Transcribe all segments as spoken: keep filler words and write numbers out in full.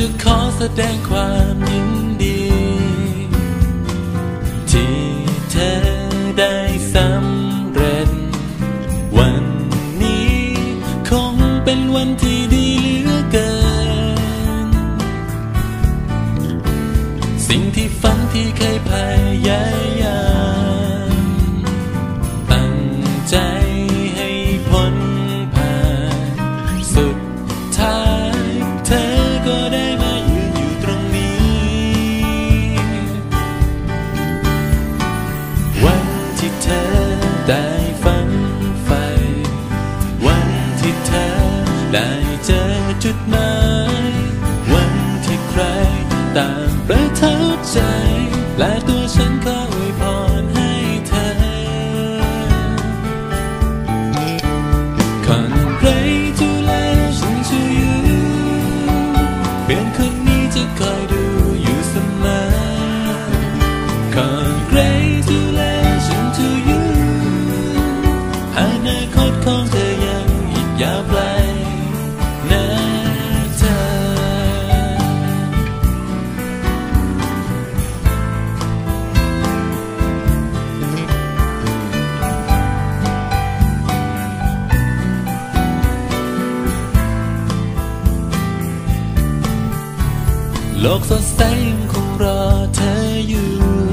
จะขอแสดงความยินดีที่เธอได้สำเร็จวันนี้คงเป็นวันที่ดีเหลือเกินสิ่งที่ฝันที่เคยพยายามตั้งใจให้พ้นผ่านสุดท้ายเธอก็ได้มายืนอยู่ตรงนี้วันที่เธอได้ฝันใฝ่วันที่เธอได้เจอจุดหมายวันที่ใครต่างประทับใจและตัวฉันขออวยพรให้เธอ Congratulations to you เพื่อนคนนี้จะคอยดูอยู่เสมอ Congratulations to you อนาคตของเธอยังอีกยาวไกลนะเธอโลกสดใสยังคงรอเธออยู่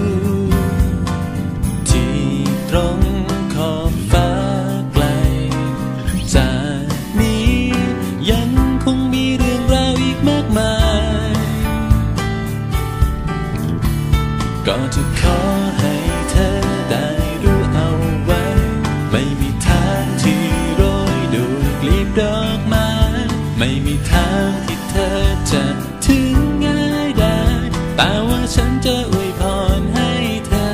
ที่ตรงขอบฟ้าไกลจากนี้ยังคงมีเรื่องราวอีกมากมายก็จะขอให้เธอได้รู้เอาไว้ไม่มีทางที่โรยด้วยกลีบดอกไม้ไม่มีทางที่เธอจะถึงแต่ว่าฉันจะอวยพรให้เธอ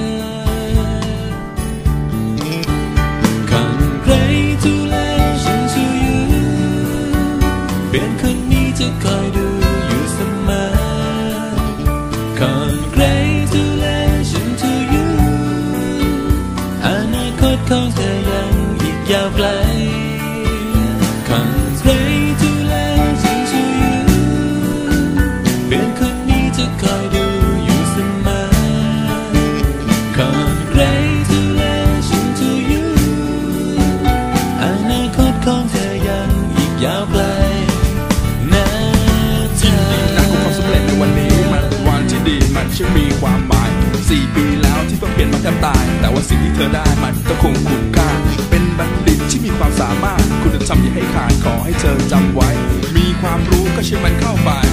Congratulations to you เพื่อนคนนี้จะคอยดูอยู่เสมอ Congratulations to you อนาคตของเธอยังอีกยาวไกล Congratulations to you เพื่อนคนนี้จะคอยดูอยู่เสมอ Congratulations to you อนาคตของเธอยังอีกยาวไกลนะเธอยินดีนะกับความสำเร็จในวันนี้มันวันที่ดีมันช่างมีความหมายสี่ปีแล้วที่ต้องเปลี่ยนมาแทบตายแต่ว่าสิ่งที่เธอได้มันก็คงคุ้มค่าเป็นบัณฑิตที่มีความสามารถคุณธรรมอย่าให้ขาดขอให้เธอจำไว้มีความรู้ก็เชื่อมันเข้าไป